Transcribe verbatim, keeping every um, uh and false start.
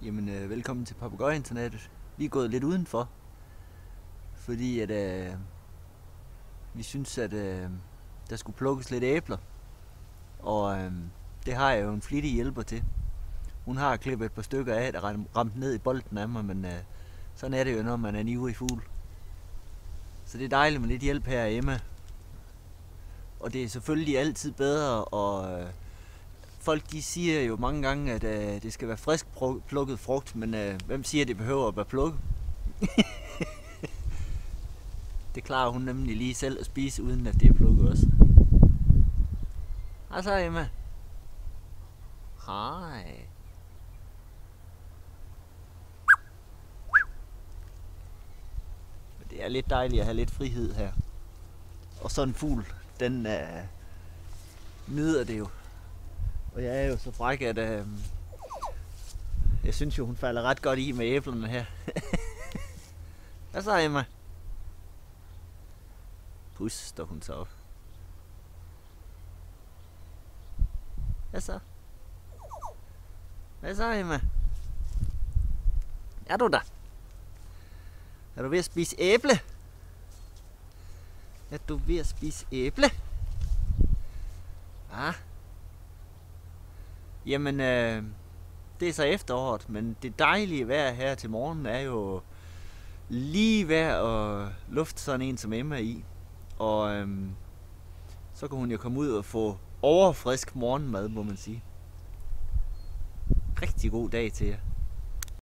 Jamen, øh, velkommen til Papegøjeinternettet. Vi er gået lidt udenfor, fordi at, øh, vi synes, at øh, der skulle plukkes lidt æbler. Og øh, det har jeg jo en flittig hjælper til. Hun har klippet et par stykker af, der ramt ned i bolden af mig, men øh, sådan er det jo, når man er en ivrig fugl. Så det er dejligt med lidt hjælp her af Emma. Og det er selvfølgelig altid bedre, og øh, folk de siger jo mange gange, at øh, det skal være frisk plukket frugt, men øh, hvem siger, at det behøver at være plukket? Det klarer hun nemlig lige selv at spise, uden at det er plukket også. Hej så, Emma. Hej. Det er lidt dejligt at have lidt frihed her. Og sådan en fugl, den øh, nyder det jo. Og jeg er jo så fræk, at øh, jeg synes jo, hun falder ret godt i med æblerne her. Hvad så, Emma? Puster hun så op. Hvad så? Hvad så, Emma? Er du der? Er du ved at spise æble? Er du ved at spise æble? Ah. Jamen, øh, det er så efteråret, men det dejlige vejr her til morgen er jo lige ved at lufte sådan en som Emma i. Og øh, så kan hun jo komme ud og få overfrisk morgenmad, må man sige. Rigtig god dag til jer.